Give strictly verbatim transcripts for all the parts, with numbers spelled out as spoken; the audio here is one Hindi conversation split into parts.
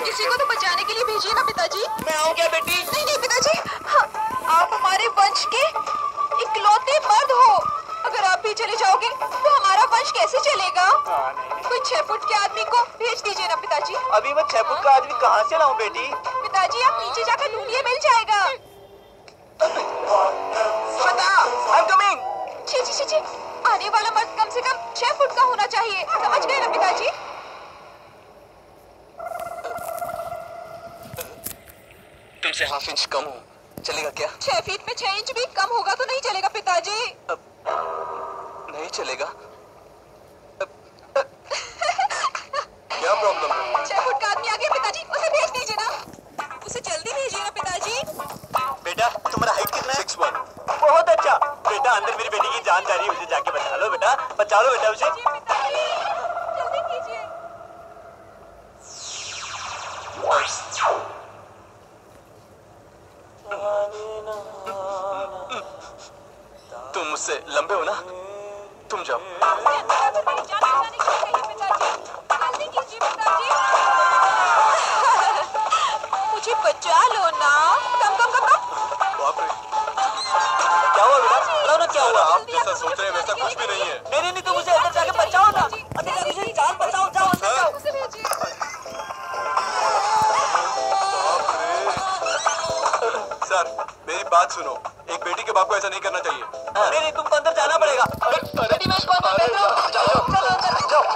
किसी को तो बचाने के लिए भेजिए ना पिताजी। मैं आऊँ क्या बेटी? नहीं नहीं पिताजी, हाँ, आप हमारे वंश के इकलौते मर्द हो। अगर आप भी चले जाओगे तो हमारा वंश कैसे चलेगा? हाँ, नहीं, नहीं। कोई छह फुट के आदमी को भेज दीजिए ना पिताजी। अभी मैं छह फुट का आदमी कहाँ से लाऊं बेटी? पिताजी आप नीचे जाकर ढूंढिए, मिल जाएगा। Shweta, I'm coming। छी छी छी छी, आने वाला मर्द कम से कम छह फुट का होना चाहिए, समझ गए ना पिताजी? तुमसे हाफ इंच कम हूँ, चलेगा क्या? छह फीट में छह इंच भी कम होगा तो नहीं चलेगा पिताजी। अब नहीं चलेगा। अब, अब, क्या प्रॉब्लम है? छह फुट का आदमी आ गया पिताजी, उसे भेज दीजिए ना, उसे जल्दी भेजिए ना पिताजी। बेटा तुम्हारा हाइट कितना है? Six one. बहुत अच्छा बेटा, अंदर मेरी बेटी की जान जा रही है, उसे जाके बचा लो बेटा, बचा लो बेटा उसे। पिताजी जल्दी कीजिए। तुम मुझसे लंबे हो ना, तुम जाओ। मुझे बचा लो ना, कम कम कम कम। बाप रे, क्या हुआ बेटा? बताओ ना क्या हुआ? आप जैसा सोच रहे हैं वैसा कुछ भी नहीं है। नहीं नहीं नहीं, तुम उसे अंदर जाके बचाओ ना, अंदर जाके उसे जान बचाओ, जाओ अंदर जाओ। उसे भेजिए। सर मेरी बात सुनो, एक बेटी के बाप को ऐसा नहीं करना चाहिए। नहीं नहीं, तुमको अंदर जाना पड़ेगा। बेटी मैं इसको अंदर भेज रहा हूँ। जाओ चलो अंदर जाओ।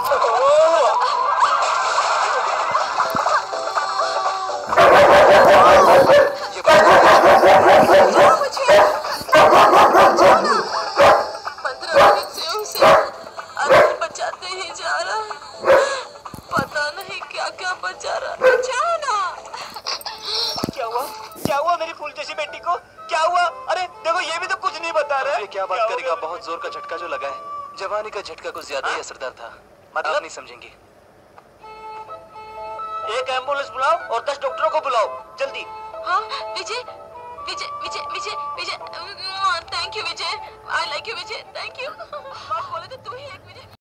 पंद्रह मिनट से उसे अंदर बचाते ही जा रहा है, पता नहीं क्या क्या बचा रहा। बचाओ ना। क्या हुआ? क्या हुआ मेरी फूल जैसी बेटी को? क्या हुआ? अरे देखो ये भी तो कुछ नहीं बता रहा है। ये क्या बात करेगा, बहुत जोर का झटका जो लगा है। जवानी का झटका कुछ ज्यादा ही असरदार था, मतलब आप नहीं समझेंगे। एक एम्बुलेंस बुलाओ और दस डॉक्टरों को बुलाओ जल्दी। हाँ Vijay Vijay Vijay Vijay Vijay, thank you Vijay, I like you Vijay, thank you. बात बोले तो तू ही एक विजय।